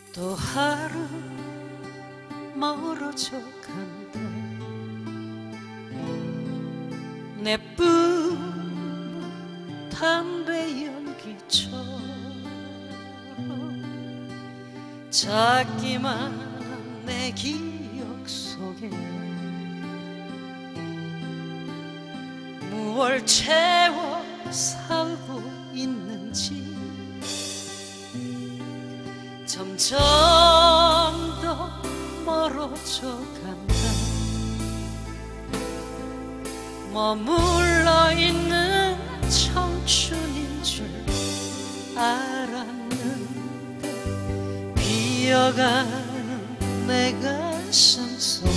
또 하루 멀어져 간다. 내뿜은 담배 연기처럼 작기만 한 내 기억 속에 무얼 채워 살고 있는지 점점 더 멀어져 간다. 머물러 있는 청춘인 줄 알았는데 비어가는 내 가슴 속에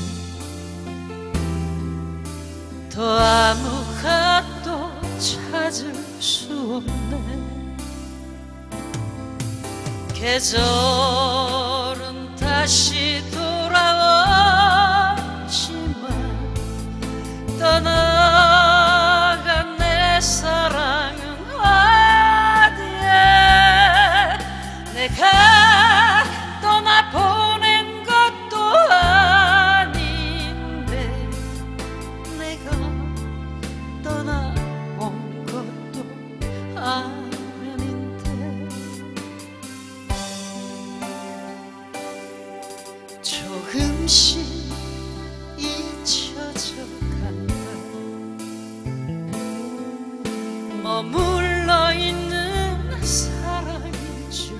더 아무것도 찾을 수 없네. 계절은 다시 돌아오지만 떠나간 내 사랑은 어디에. 내가 떠나보낸 것도 아닌데 내가 떠나온 것도 아닌데 조금씩 잊혀져 간다. 머물러 있는 사랑인 줄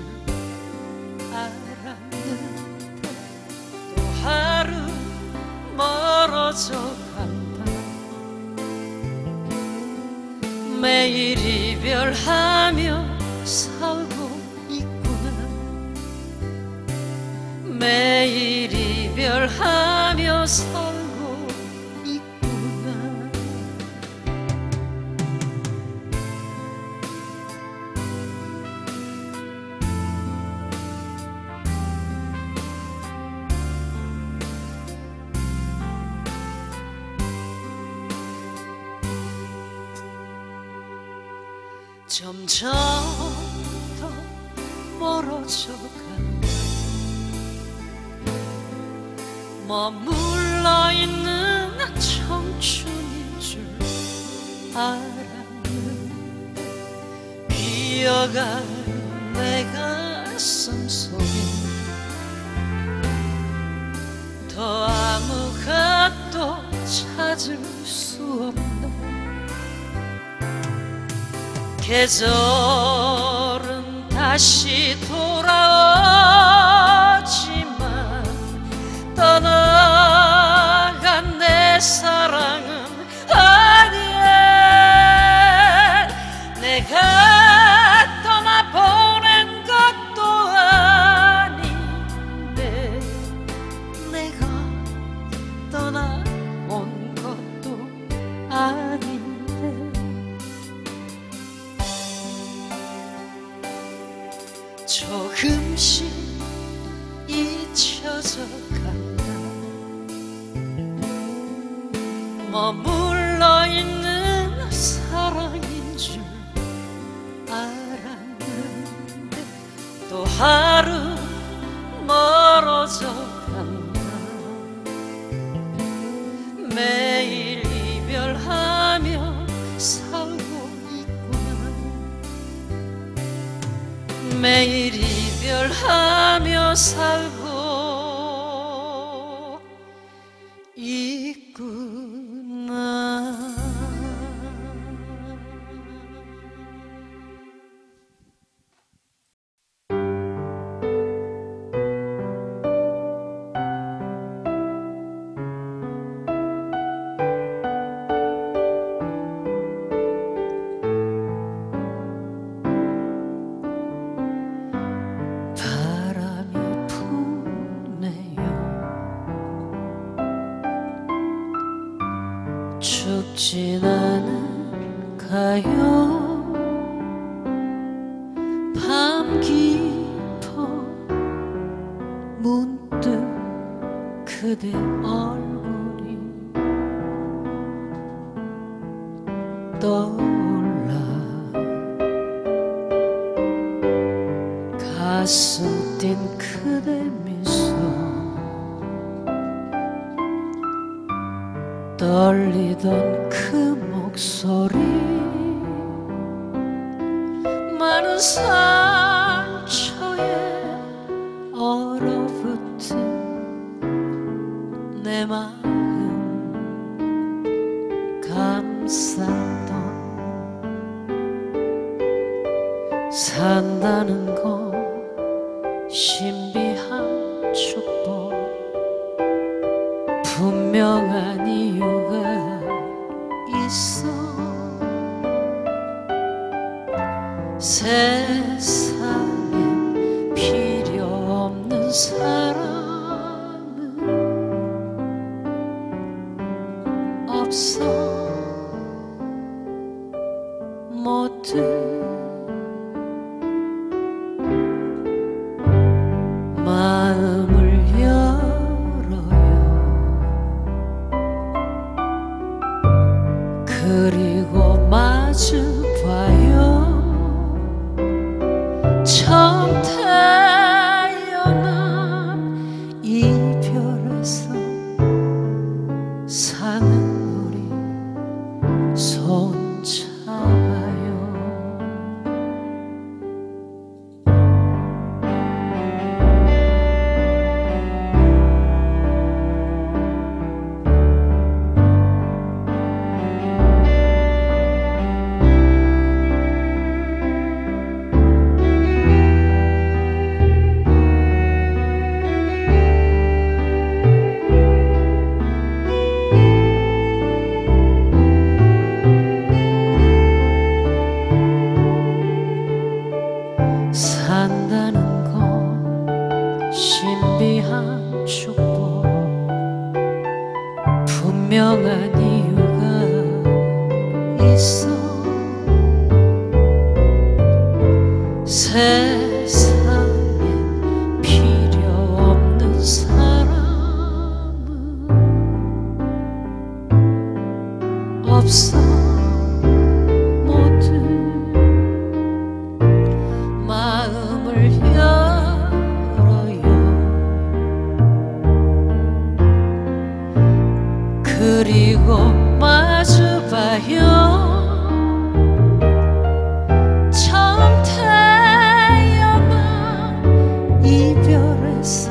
알았는데 또 하루 멀어져 간다. 매일 이별하며 살고 있구나. 매일 이별하며 살고 있구나. 점점 더 멀어져 간다. 머물러 있는 청춘인 줄 알았는데 비어간 내 가슴 속에 더 아무것도 찾을 수 없네. 계절은 다시 돌아오지만 떠나간 내 사랑은 어디에. 내가 떠나보낸 것도 아닌데 내가 떠나온 것도 아닌데 조금씩 잊혀져 간다. 머물러 있는 사랑인 줄 알았는데 또 하루 멀어져 간다. 매일 이별하며 살고 있구나. 매일 이별하며 살고 있구나. 춥진 않을까요? 밤 깊어 문득 그대 얼굴이 떠올라 가슴 뛴 그대 미소 떨리던 그 목소리 많은 상처에 얼어붙은 내 마음 감쌌던 산다는 건 신비한 축복 분명한 이유가 있어 세상에 필요 없는 사람은 없어 모두 마음을 열어요 그리고 마주봐요 처음 태어난 이별에서 사는 우리 손잡아요 산다는 건 신비한 축복 분명한 이유가 있어 세상에 필요 없는 사람은 없어 모두 마음을 열어요 그리고 마주봐요 처음 태어난 이별에서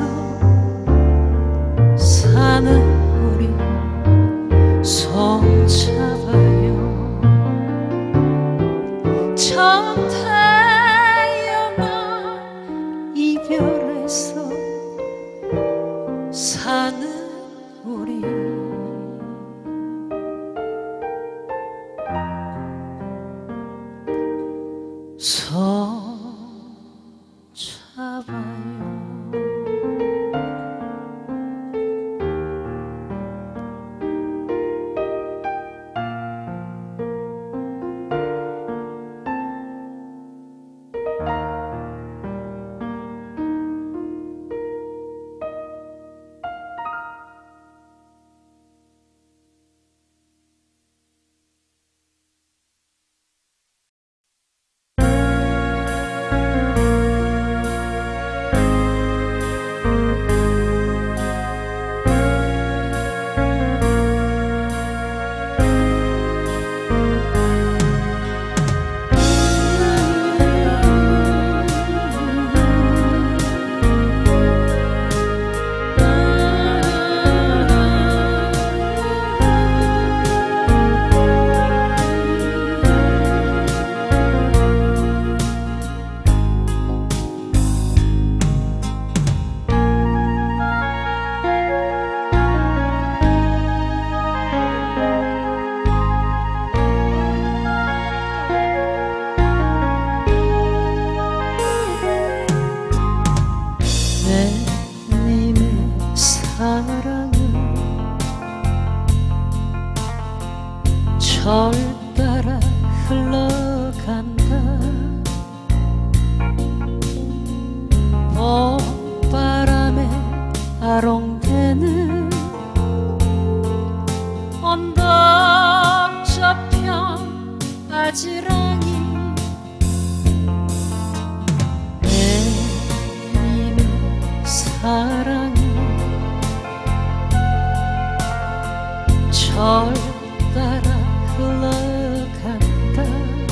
사는 우리 손잡아요 처음 이별에서 사는 우리 손잡아요 절 따라 흘러간다 봄바람에 아롱대는 언덕 저편 바지랑이 내 사랑은 절 따라 흘러간다.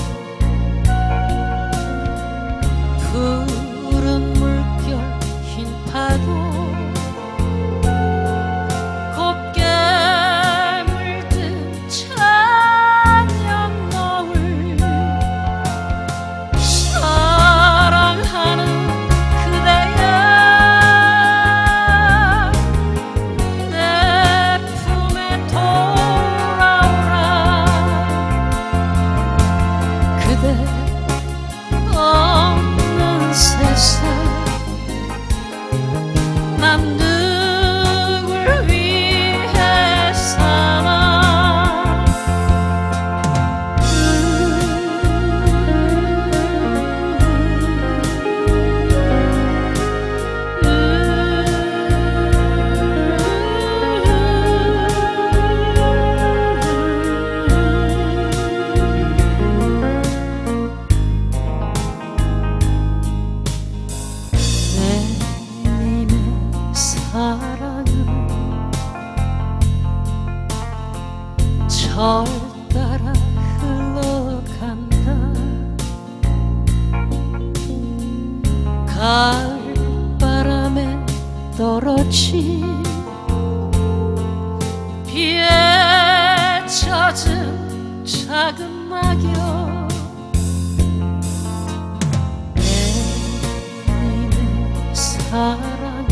푸른 물결 흰 파도 곱게 물든 찬양 노을 사랑하는 그대야 내 품에 돌아오라. 그대 없는 세상 난 누굴 위해 사나. 내님의 사랑은 절 따라 흘러간다. 가을바람에 떨어진 비에 젖은 작은 낙엽 내님의 사랑은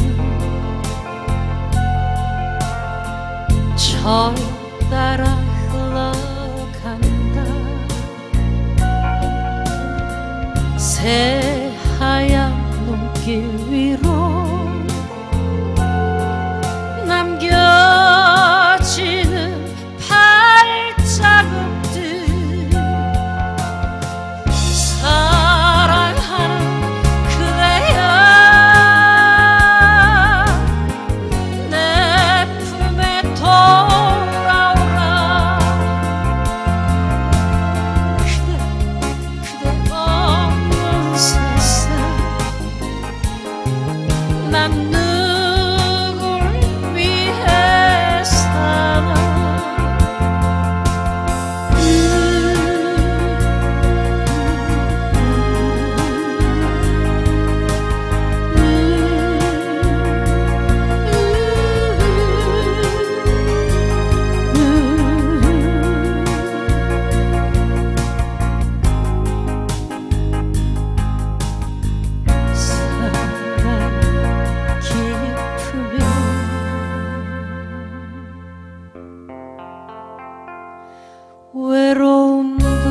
절 따라 흘러간다. 새하얀 눈길 위로 남겨지는 발자국들 사랑하는 그대야 내 품에 돌아오라. 그대 없는 세상 난 누굴 위해 사나. 외로움도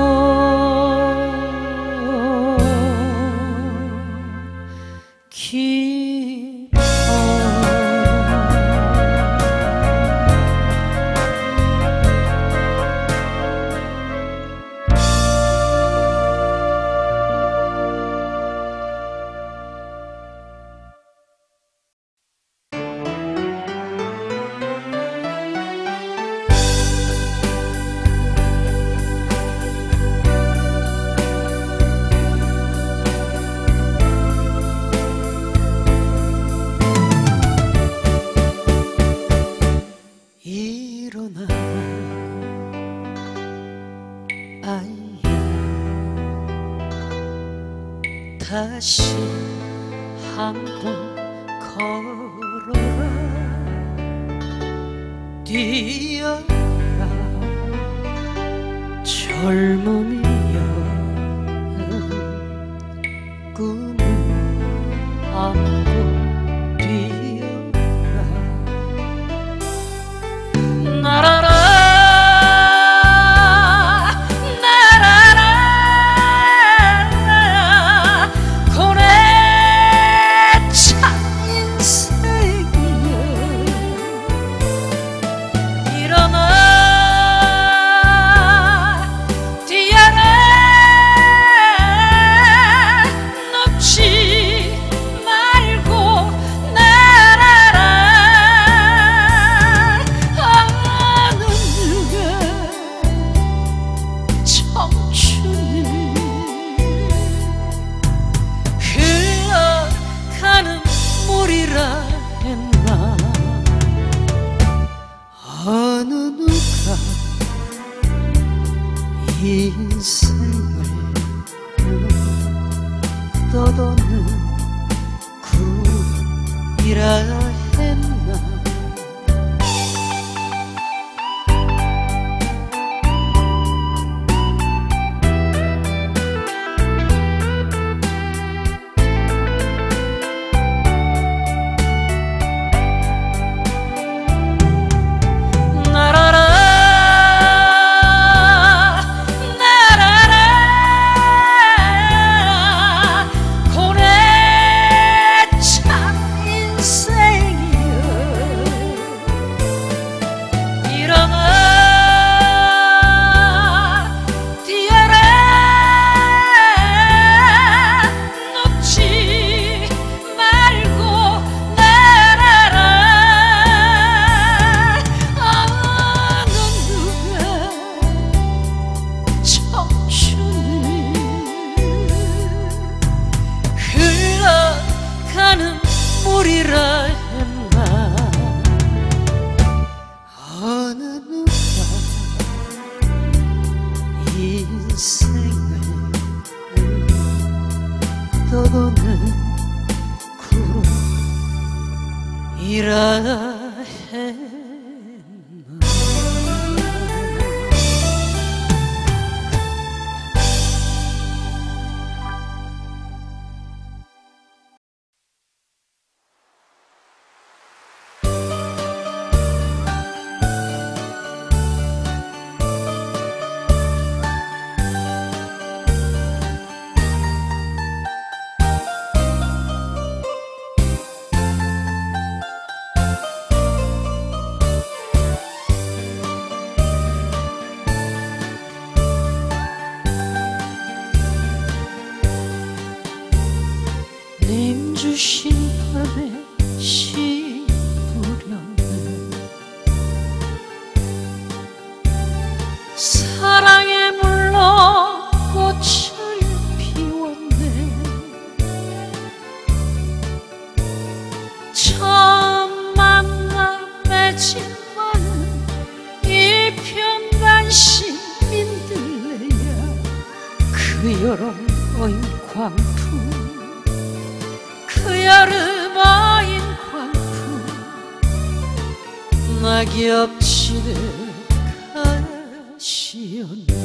깊어 일어나 아이야 다시 한번 걸어라. 뛰어라 젊음이여 꿈을 안고 뛰어라. 날아라 날아라 고뇌 찬 인생이여 일어나 뛰어라 눕지 말고 했나. 님 주신 밤에 시 부렸네. 사랑에 물러 꽃을 피웠네. 처음 만나 맺은 많은 일편단심 민들레야. 그 여름 어인 광풍, 그 여름 어인 광풍, 낙엽치듯 가시었나.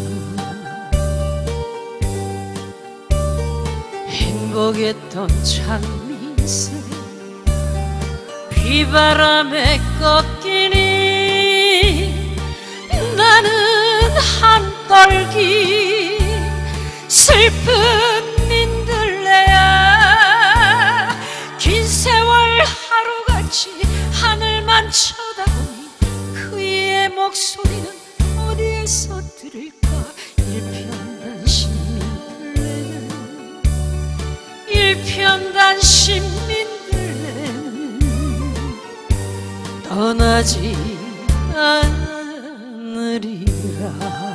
행복했던 장미새 비바람에 꺾이니 나는 한떨기 슬픈 민들레야. 긴 세월 하루같이 하늘만 쳐다보니 그의 목소리는 어디에서 들을까. 일편단심 민들레는, 일편단심 민들레는 떠나지 않으리라.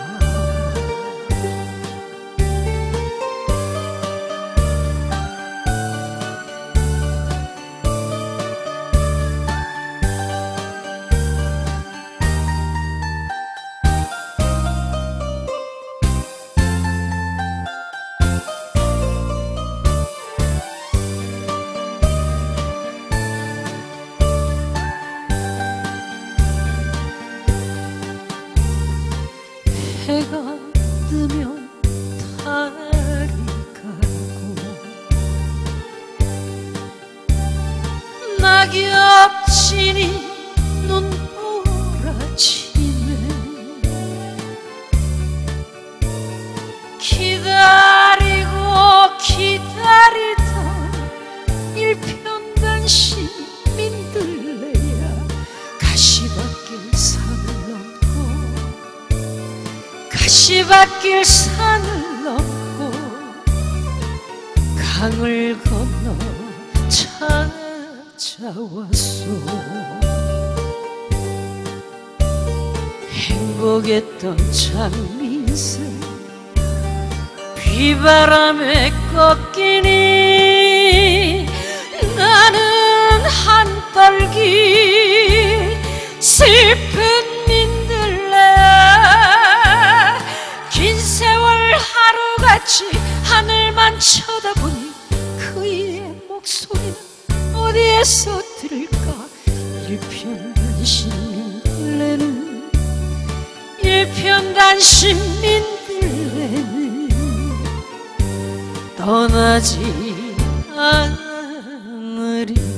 해가 뜨면 달이 가고 낙엽진이 눈보라치네. 기다리고 기다리던 일편단심 민들레야. 가시밭길 산을 넘고, 가시밭길 산을 넘고 강을 건너 찾아왔소. 행복했던 장미새 비바람에 꺾이니 나는 한떨기 슬픈 민들레야. 긴 세월 하루같이 하늘만 쳐다보니 그의 목소리는 어디에서 들을까. 일편단심 민들레는, 일편단심 민들레는 떠나지 않으리라.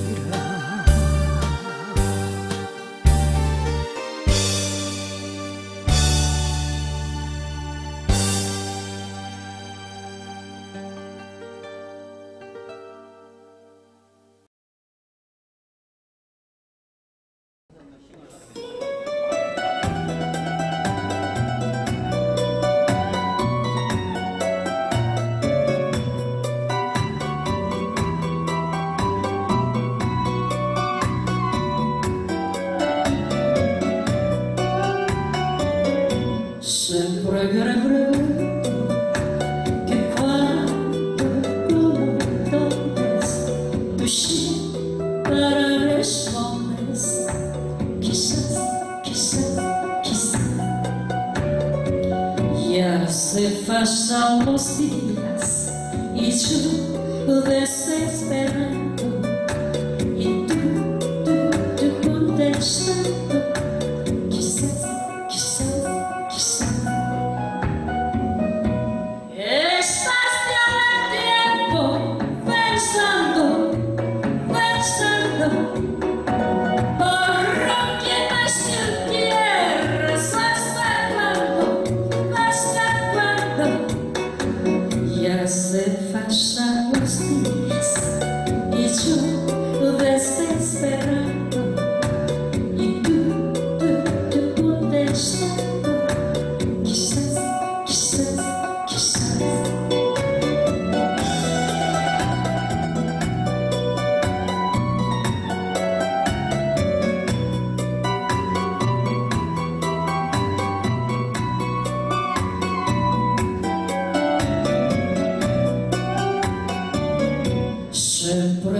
Sempre agarrado que quando montanhas puxei para as ondas, quizás, quizás, quizás, ya se pasan los días y yo desesperando y tú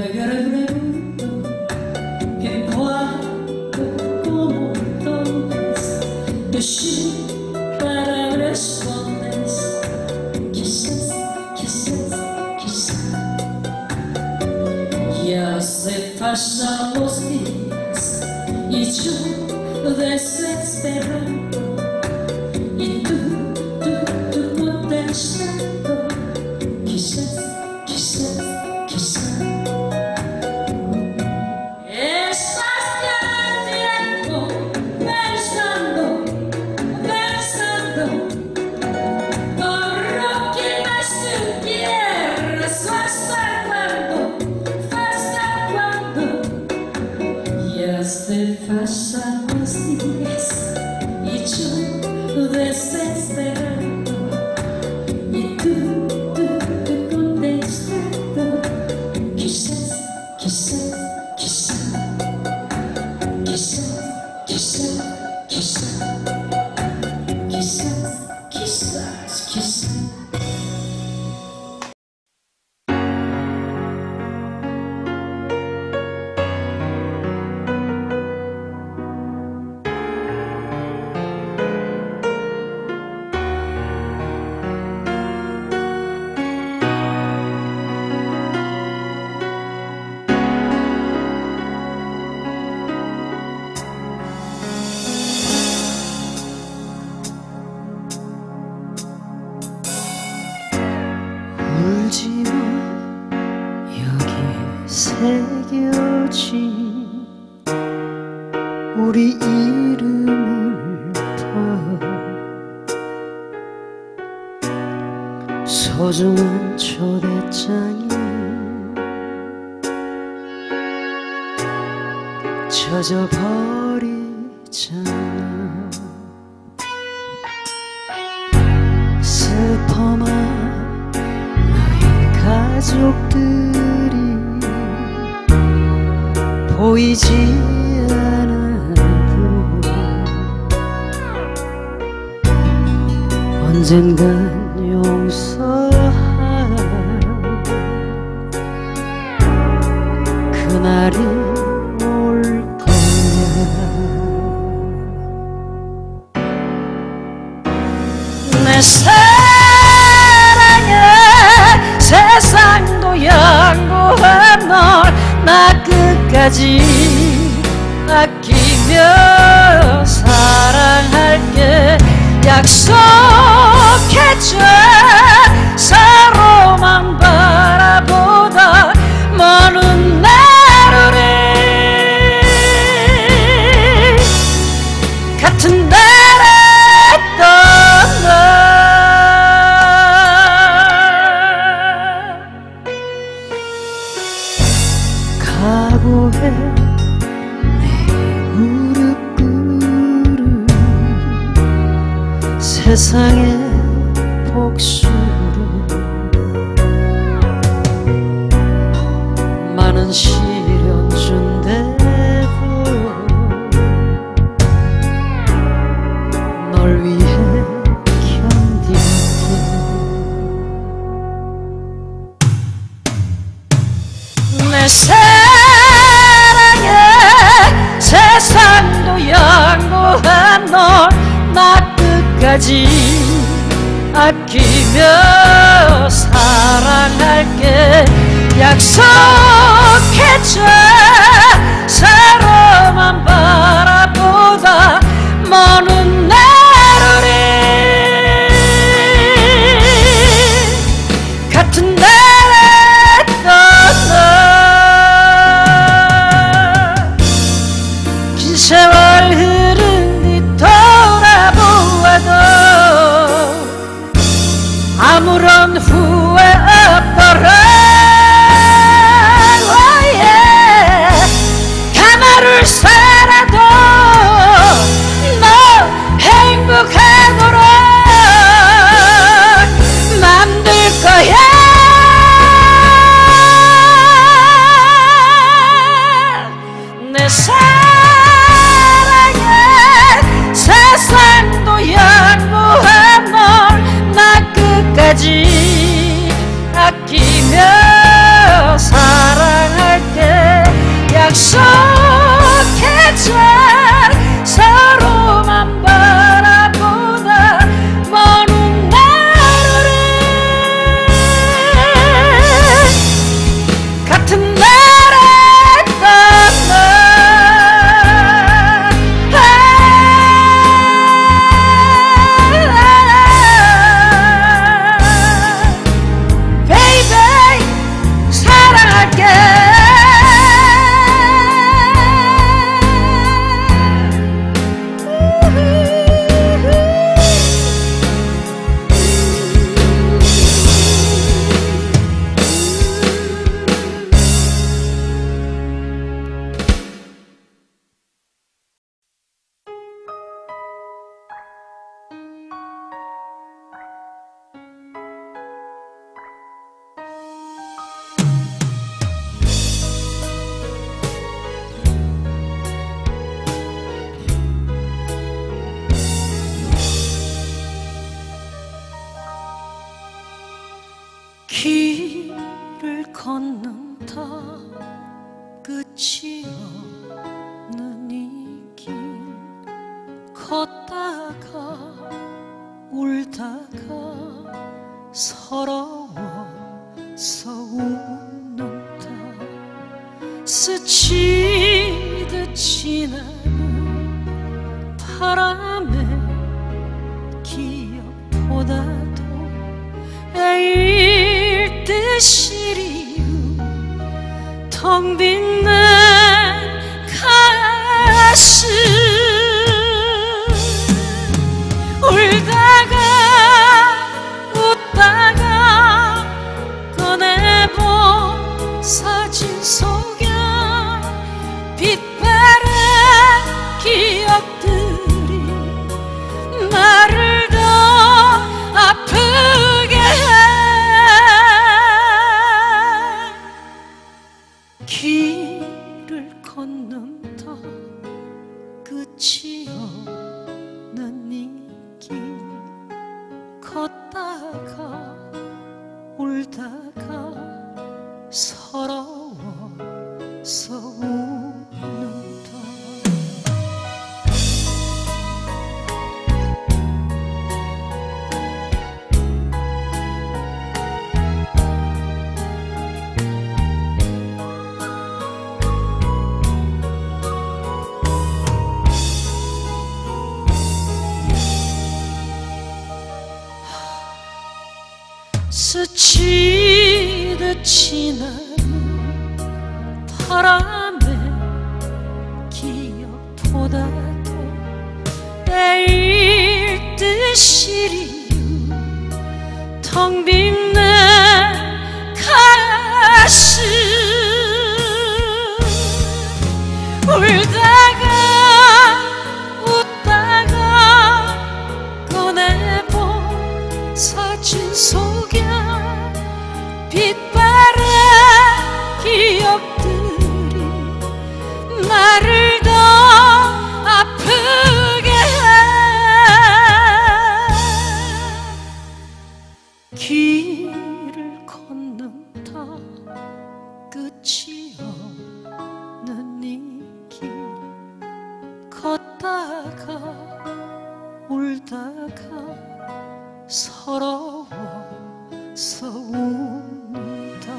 regreto che quando como entonces decí para respondes quizás, quizás, quizás. Ya se pasan los días y yo desesperado y tú contestando quizás, quizás, quizás. Estás ya tiempo pensando, pensando por lo que más tú quieres. ¿Hasta cuándo? Ya se pasan los días y yo desesperado y tú contestando quizás, quizás, quizás, quizás, quizás, quizás, quizás, quizás, quizás. 울지마 여기에 새겨진 우리 이름을 봐 소중한 초대장이 젖어버리잖아 슬퍼만 가족들이 보이지 않아도 언젠간 용서할 그날이 올 거야 내 세상도 양보한 널 나 끝까지 아끼며 사랑할게 약속해줘 서로만 바라보다 먼 하루를 같은 달에 떠나 각오해 내 무릎 꿇은 세상의 복수를 많은 시련 준대도 널 위해 견딜게 내 세상도 양보한 널 나 끝까지 아끼며 사랑할게 약속해줘 서로만 바라보다 먼 하루를 같은 달에 떠나 긴 세월 흐른 뒤 돌아보아도 아무런 후회 없더라 끝이 없는 이 길 걷다가 울다가 서러워서 웃는다. 스치듯 지나는 바람의 기억보다도 애일 듯이 텅 빈 내 가슴 울다가 웃다가 꺼내본 사진 속에 빛바랜 기억들이 나를 더 아프게 해. 길을 걷는다 끝이 없는 이 길 걷다가 울다가 서러워서 웃는다. 스치듯 지나는 바람의 기억보다도 내일 듯이 텅 빈 내 가슴 울다가 웃다가 꺼내본 사진 속에 빛바랜 기억들이 나를 더 아프게 해. 길을 걷는다 끝이 없는 이 길 걷다가 울다가 서러워서 웃는다.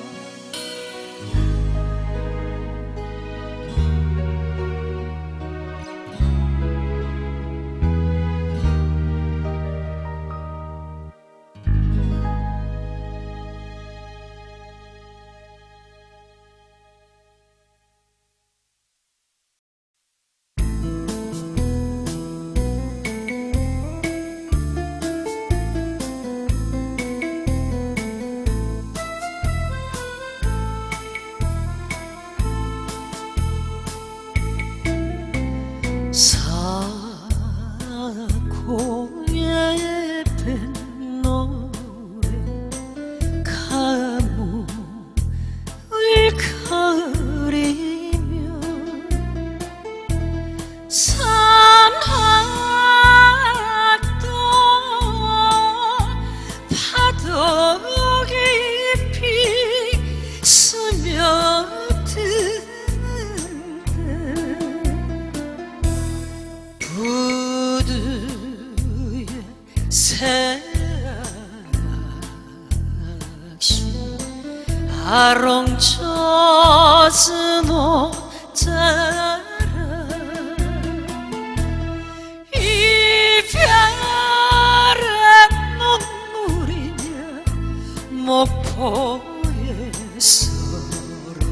사고의 뱃노래 가뭄을 가리며 산악도 파도 깊이 스며드는데 부두에 새락시 아롱젖은 옷 따라 이별의 눈물이냐 목포의 서름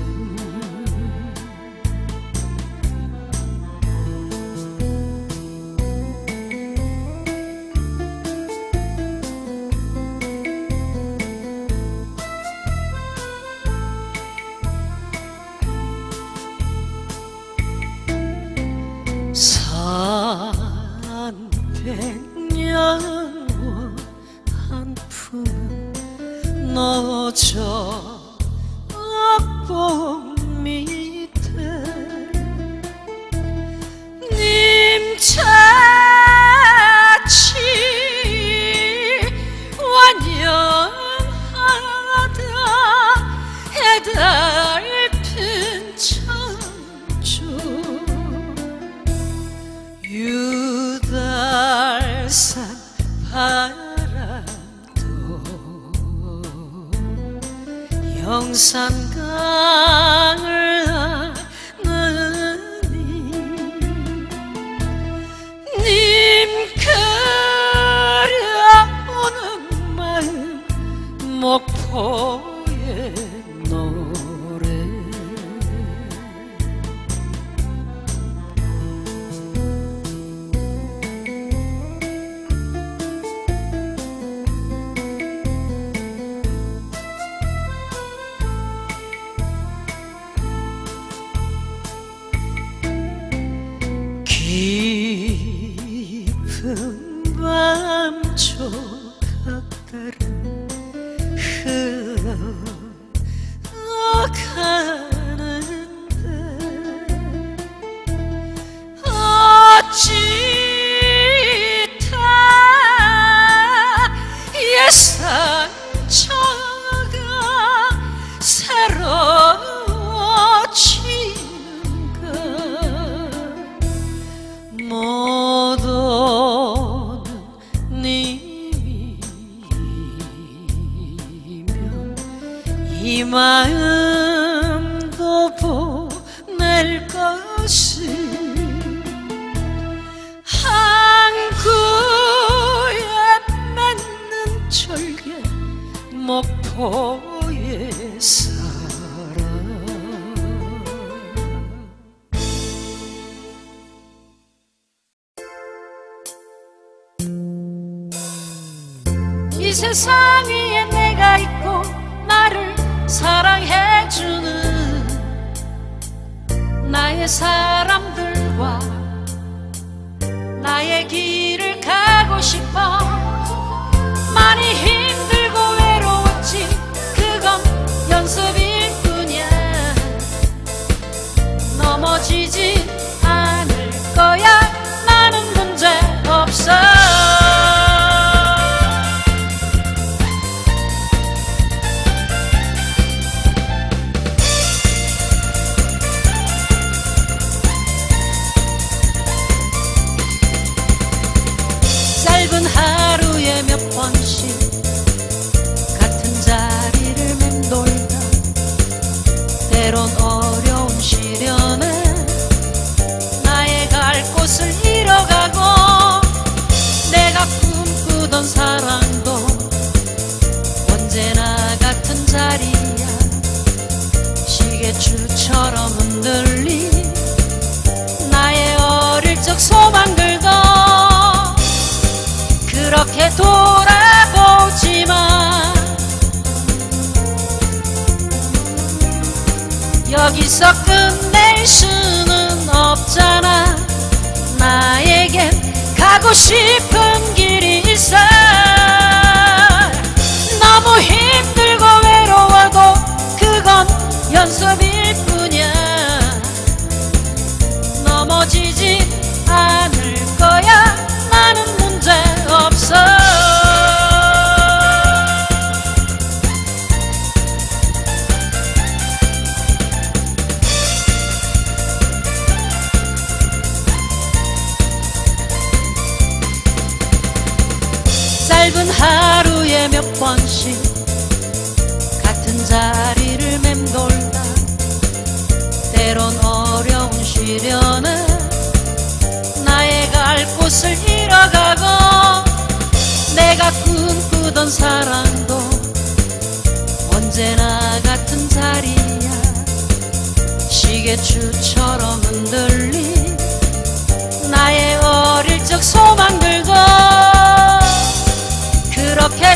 산강을 하느니 님 그려오는 마음 목포의 노래 깊은 밤초 갓다른 흘러가는데 어찌 다 옛 상처가 새로워지는가 못 오는 님이면 이 마음도 보낼 것을 항구에 맺는 절개 목포의 사랑 이 세상 위에 내가 있고 나를 사랑해주는 나의 사람들과 나의 길을 가고 싶어 많이 힘들고 외로웠지 그건 연습일 뿐이야 넘어지지 않을 거야 나는 문제 없어 짧은 하루에 몇 번씩 같은 자리를 맴돌다 때론 어려운 시련에 나의 갈 곳을 잃어가고 내가 꿈꾸던 사랑도 언제나 같은 자리야 시계추처럼 흔들린 나의 어릴 적 소망들도 그렇게 돌아보지만 여기서 끝낼 수는 없잖아 나에겐 가고 싶은 길이 있어 너무 힘들고 외로워도 그건 연습일 뿐이야 넘어지지 않을 거야 나는 문제 없어 짧은 하루에 몇 번씩 같은 자리를 맴돌다 때론 어려운 시련에 나의 갈 곳을 잃어가고 내가 꿈꾸던 사랑도 언제나 같은 자리야 시계추처럼 흔들린 나의 어릴 적 소망들도 그렇게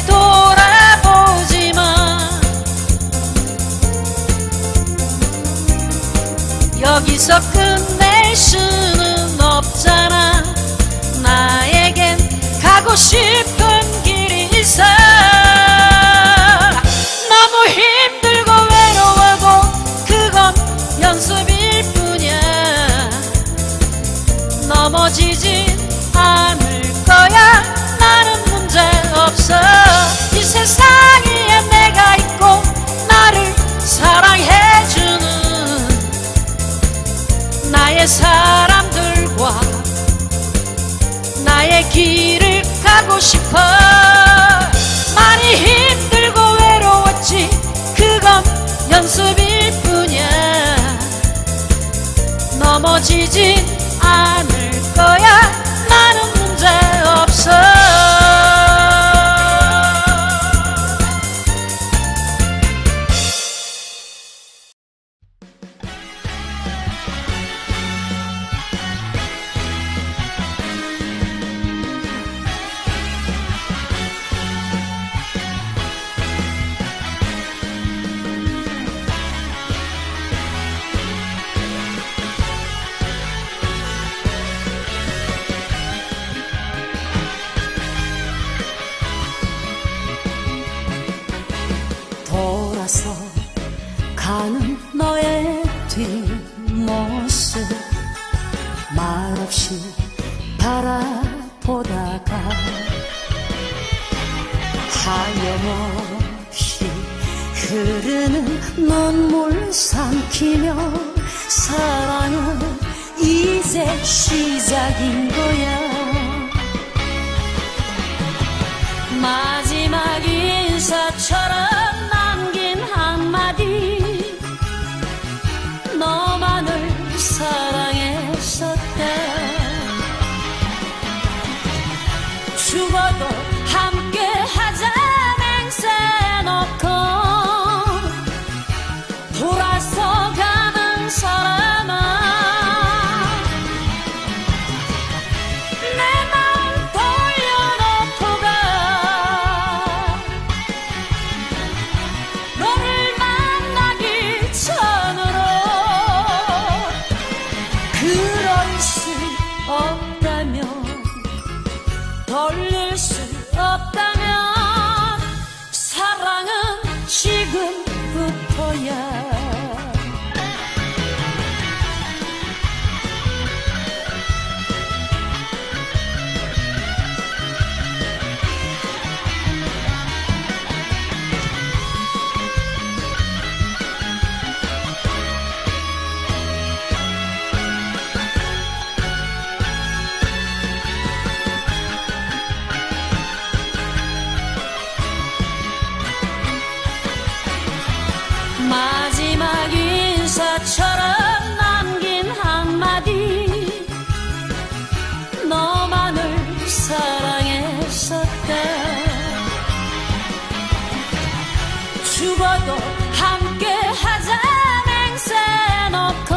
돌아보지만 여기서 끝낼 수는 없잖아 나에겐 가고 싶은 길이 있어 너무 힘들고 외로워도 그건 연습일 뿐이야 넘어지지 않을 거야 나는 문제 없어 이 세상 위에 내가 있고 나를 사랑해주는 나의 사람들과 나의 길을 가고 싶어 많이 힘들고 외로웠지 그건 모습일 뿐이야. 넘어지진 않을 거야. 나는 문제 없어. 돌아서 가는 너의 뒷모습 말없이 바라보다가 하염없이 흐르는 눈물 삼키며 사랑은 이제 시작인 거야. 마지막 인사처럼 남긴 한마디, 너만을 사랑했었다. 죽어도 함께 하자 맹세 놓고 돌아서 가는 사람아, 내 마음 돌려놓고 가. 너를 만나기 전으로. 그럴 수 없다면, 돌릴 수 없다면, 사랑은 지금부터야. 마지막 인사처럼 남긴 한마디, 너만을 사랑했었다. 죽어도 함께 하자 맹세 놓고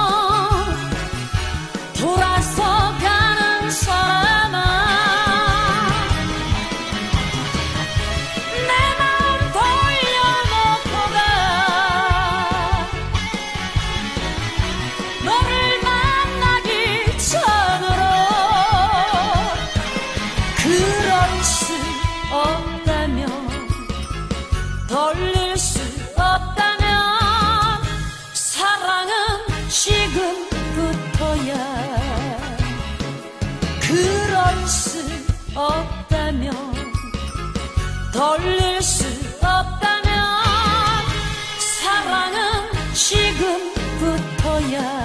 돌아서 가는 사람아, 내 마음 돌려놓고 가. 너를 만나기 전으로. 그럴 수 없다면, 돌릴 수 없다면, 사랑은 지금부터야. 그럴 수 없다면, 돌릴 수 없다면, 사랑은 지금부터야.